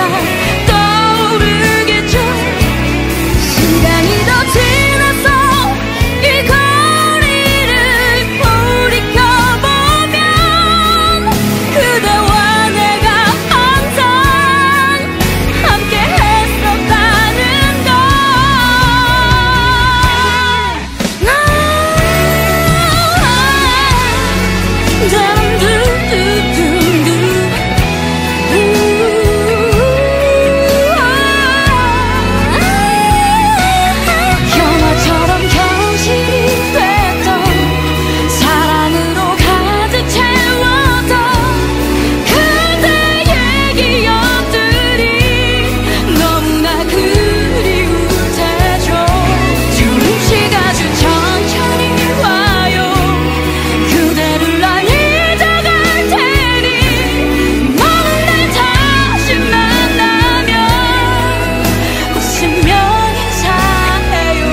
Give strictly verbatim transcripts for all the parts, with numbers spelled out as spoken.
떠오르겠죠. 시간이 더 지나서 이 거리를 돌이켜보면 그대와 내가 항상 함께 했었다는 걸. 영화처럼 현실이 됐던 사랑으로 가득 채웠던 그대의 기억들이 너무나 그리울 테죠. 지금 시가 아주 천천히 와요. 그대를 난 잊어갈 테니 먼 날 다시 만나면 웃으며 인사해요.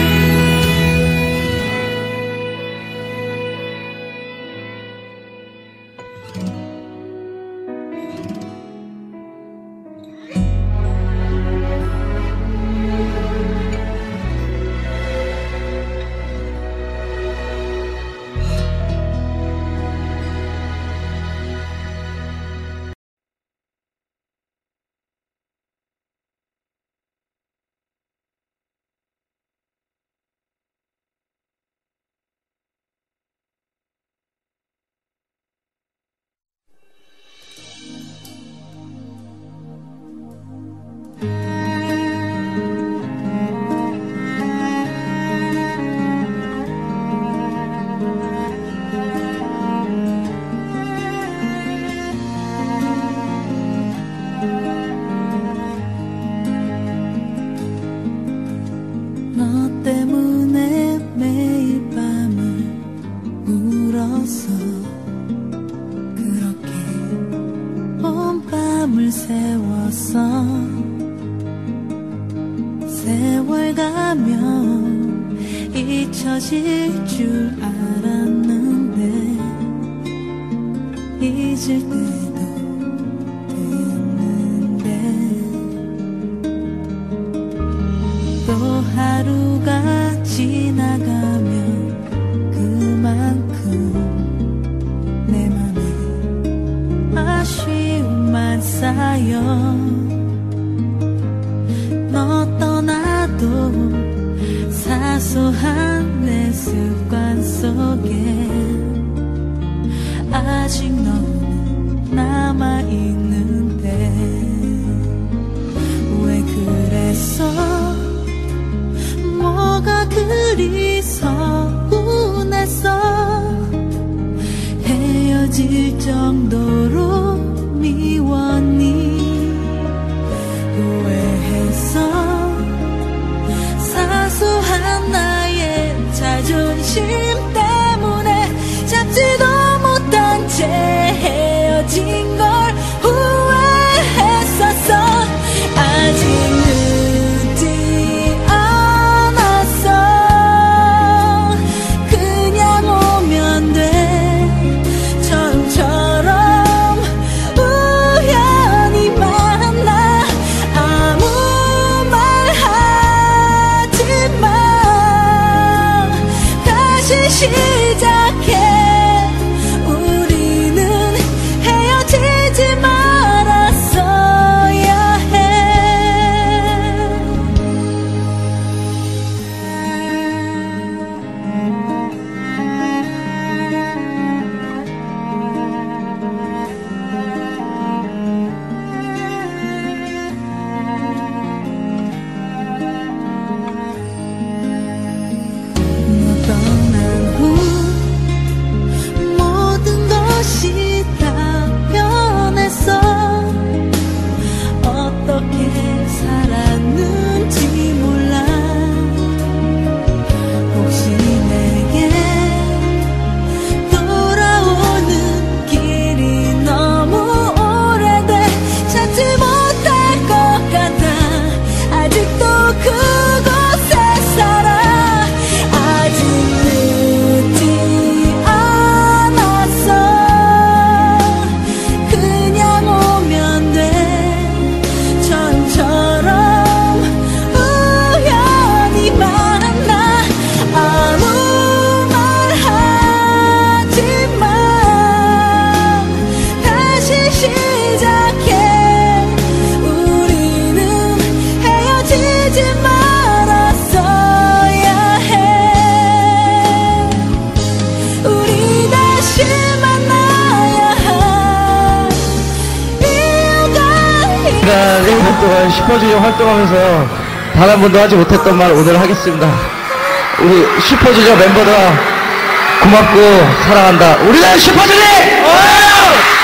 너 때문에 매일 밤을 울었어. 그렇게 온 밤을 세웠어. 세월 가면 잊혀질 줄 알았는데 잊을 때도 됐는데 또 하루가 지나가면 그만큼 내 맘에 아쉬움만 쌓여. 너 떠나도 사소한 내 습관 속에 아직 너는 남아있는데 왜 그랬어? 뭐가 그리 서운했어? 헤어질 정도로 미웠니? 후회했어? 사소한 나의 자존심 때문에 잡지도 못한 채 헤어진 걸 후회했었어. 아직 늦지 않았어. 그냥 오면 돼. 처음처럼 지난 일 년 동안 슈퍼주니어 활동하면서 단 한 번도 하지 못했던 말 오늘 하겠습니다. 우리 슈퍼주니어 멤버들 고맙고 사랑한다. 우리는 슈퍼주니어!